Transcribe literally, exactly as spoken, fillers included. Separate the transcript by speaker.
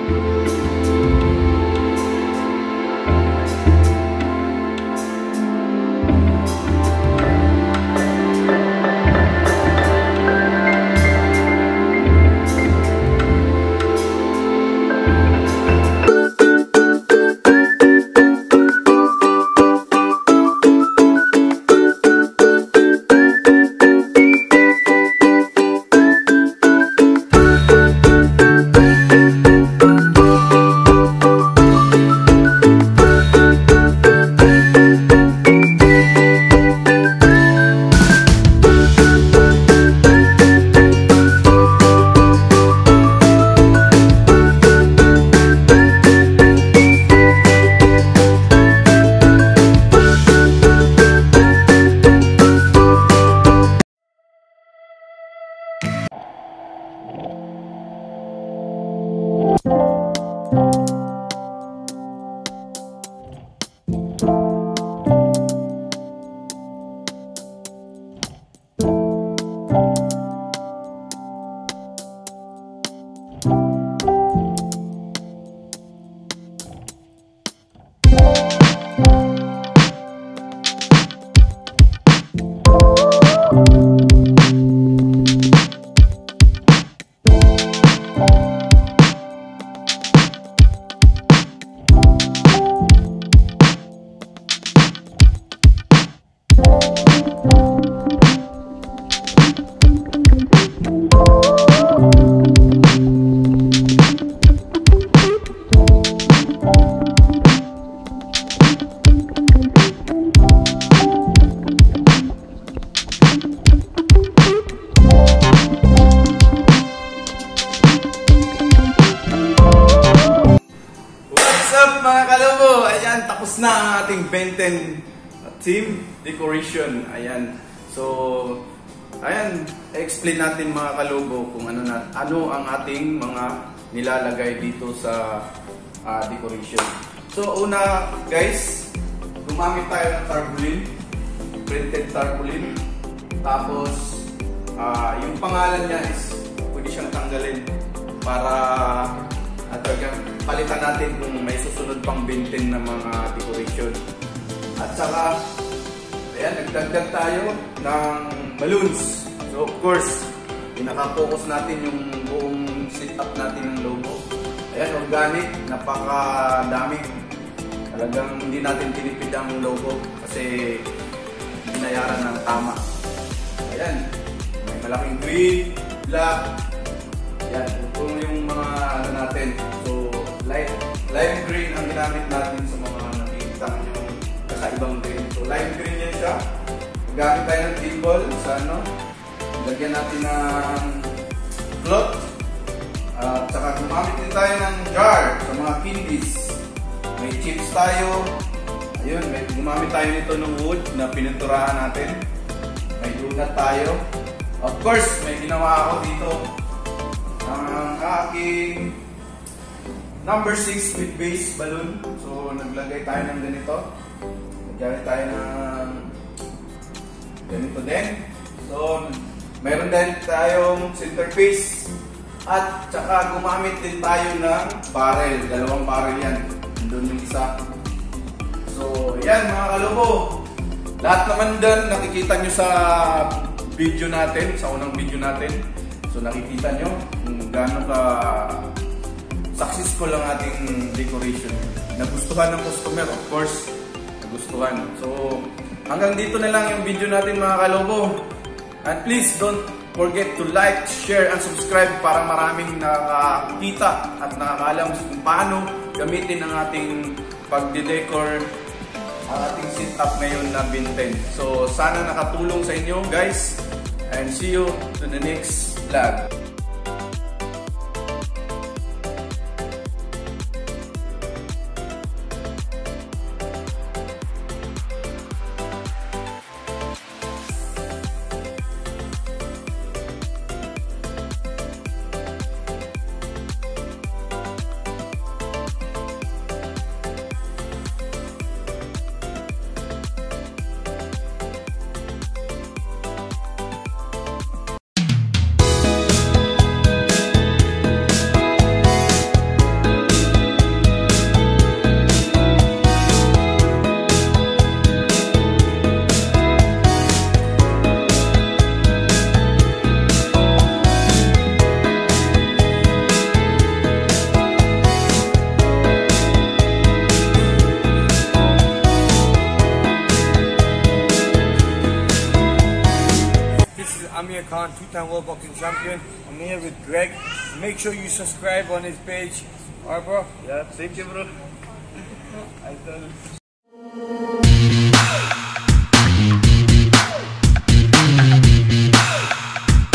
Speaker 1: Tapos na ang ating Benten team decoration. Ayan. So, ayan, explain natin mga kalubo kung ano na ano ang ating mga nilalagay dito sa uh, decoration. So, una guys, gumamit tayo ng tarpaulin, printed tarpaulin. Tapos, uh, yung pangalan niya is pwede siyang tanggalin para at talagang palitan natin kung may susunod pang Benten na mga decoration. At saka, ayan, nagdagdag tayo ng balloons. So of course, pinaka-focus natin yung buong setup natin ng logo. Ayan, organic, napakadami. Talagang hindi natin tinipid ang logo kasi binayaran ng tama. Ayan, may malaking green, black. Ayan, kung yung mga ano natin. So, light, lime green ang ginamit natin sa mga nakikita nyo kakaibang green. So, lime green yan siya. Gamit tayo ng timbol sa ano. Lagyan natin ng cloth. At uh, saka gumamit din tayo ng jar sa mga candies. May chips tayo. Ayun, may gumamit tayo nito ng wood na pininturahan natin. May donut tayo. Of course, may ginawa ako dito ang aking number six with base balloon. So, naglagay tayo ng ganito. Naglagay tayo ng ganito din. So, mayroon din tayong centerpiece. At saka gumamit din tayo ng barrel. Dalawang barrel yan. Doon yung isa. So, yan mga kalubo. Lahat naman dyan nakikita nyo sa video natin, sa unang video natin. So nakikita nyo kung gaano ka successful ang ating decoration. Nagustuhan ng customer, of course. Nagustuhan. So hanggang dito na lang yung video natin mga kalobo. And please don't forget to like, share, and subscribe para maraming nakakita at nakakalam kung paano gamitin ang ating pagde-decor, ang ating setup ngayon na Benten. So sana nakatulong sa inyo guys. And see you to the next vlog.
Speaker 2: two-time World Boxing Champion. I'm here with Greg. Make sure you subscribe on his page. Alright, bro?
Speaker 1: Yeah, thank you, bro. Idol.